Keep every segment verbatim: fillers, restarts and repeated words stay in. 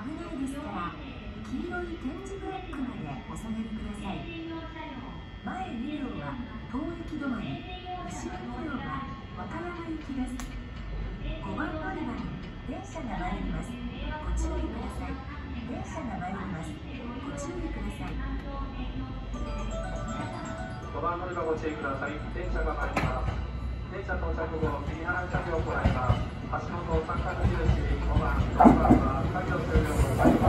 危ないですから、黄色い点字ブロックまでお下がりください。前に両は当駅止まり、後ろに両は和歌山行きです。ごばん乗り場に電車が参ります。ご注意ください。電車が参ります。ご注意ください。 ごばん乗り場ご注意ください。電車が参ります。電車到着後、右払い作業を行います。橋本三角印ごばん、ろくばんは作業終了を行います。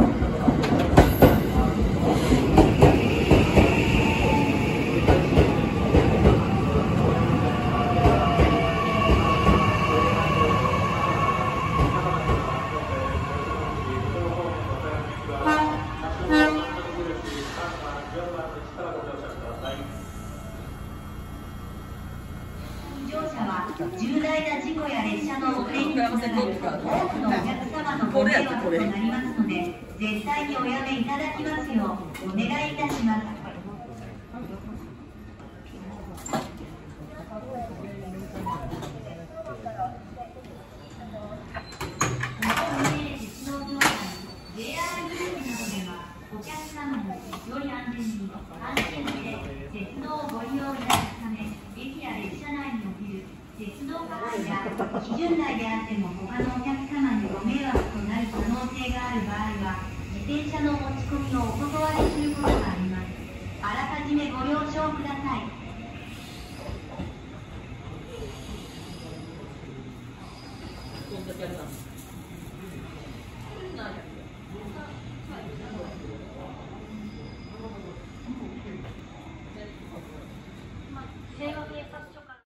重大な事故や列車の遅れに伴う多くのお客様のご迷惑となりますので、絶対におやめいただきますようお願いいたします。お客様のより安全に安心して鉄道をご利用いただくため、駅や列車内における鉄道価格や基準内であっても他のお客様にご迷惑となる可能性がある場合は、自転車の持ち込みをお断りすることがあります。あらかじめご了承ください。